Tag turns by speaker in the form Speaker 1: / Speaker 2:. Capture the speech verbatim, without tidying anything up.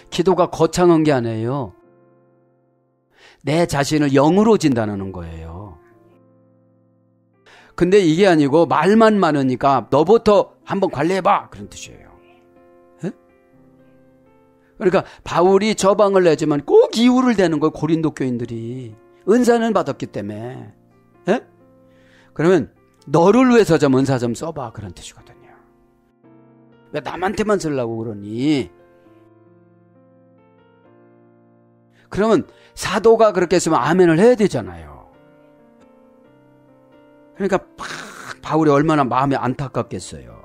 Speaker 1: 기도가 거창한 게 아니에요. 내 자신을 영으로 진단하는 거예요. 근데 이게 아니고 말만 많으니까 너부터 한번 관리해봐 그런 뜻이에요. 에? 그러니까 바울이 저방을 내지만 꼭 이유를 대는 거예요. 고린도 교인들이 은사는 받았기 때문에. 에? 그러면 너를 위해서 좀 은사 좀 써봐 그런 뜻이거든요. 왜 남한테만 쓰려고 그러니? 그러면 사도가 그렇게 했으면 아멘을 해야 되잖아요. 그러니까 막 바울이 얼마나 마음이 안타깝겠어요.